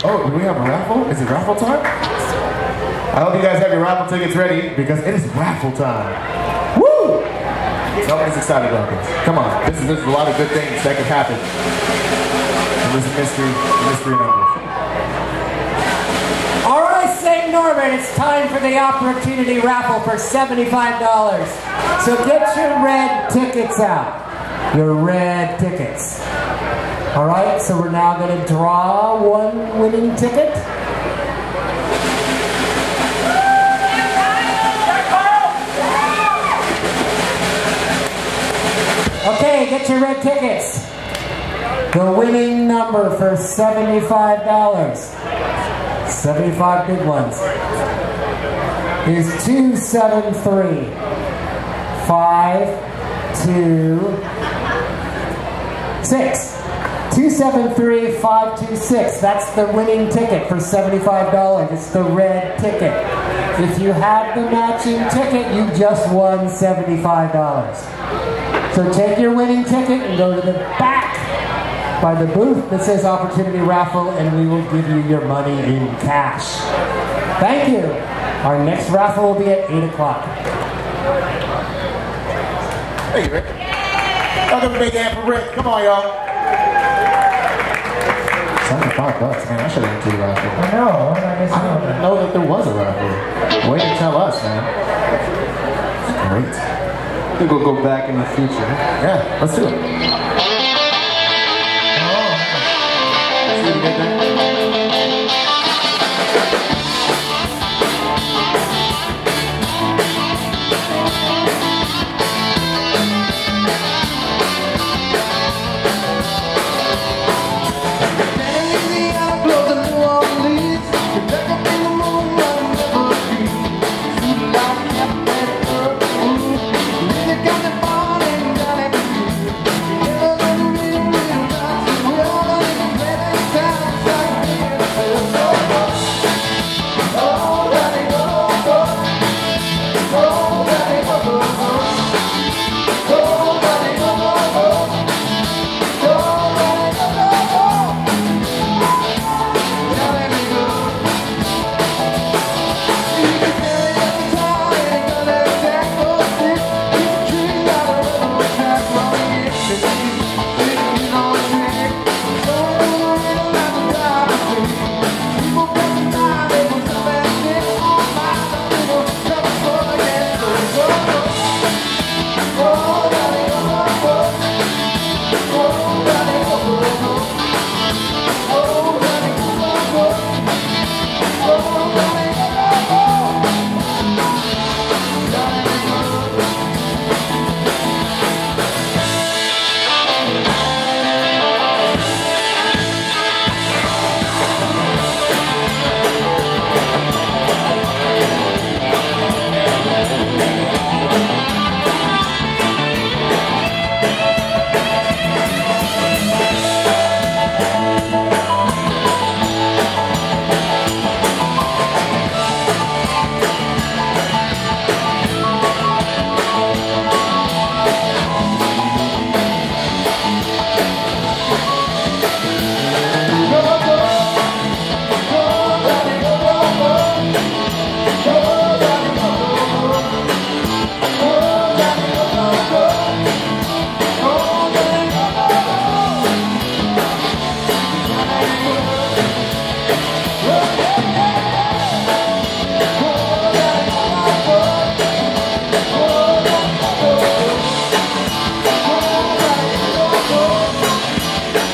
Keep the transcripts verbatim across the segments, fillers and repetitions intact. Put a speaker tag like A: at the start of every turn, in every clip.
A: Oh, do we have a raffle? Is it raffle time? I hope you guys have your raffle tickets ready because it is raffle time. Woo! Somebody's excited about this. Come on, this is, this is a lot of good things that could happen. And this mystery, mystery number.
B: All right, Saint Norbert, it's time for the opportunity raffle for seventy-five dollars. So get your red tickets out. Your red tickets. All right, so we're now going to draw one winning ticket. Okay, get your red tickets. The winning number for seventy-five dollars, seventy-five big ones, is two seven three, five two six. two seven three, five two six. That's the winning ticket for seventy-five dollars. It's the red ticket. If you have the matching ticket, you just won seventy-five dollars. So take your winning ticket and go to the back by the booth that says Opportunity Raffle, and we will give you your money in cash. Thank you. Our next raffle will be at eight o'clock.
A: Thank you, Rick. Y'all give a big hand for Rick. Come on, y'all. seventy-five bucks, man. I should have went to the raffle.
B: I know. I, guess
A: I didn't know that there was a raffle. Way to tell us, man. Great.
C: I think we'll go back in the future.
A: Yeah, let's do it. See what you did there?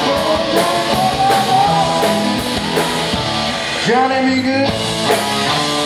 C: Johnny, be good.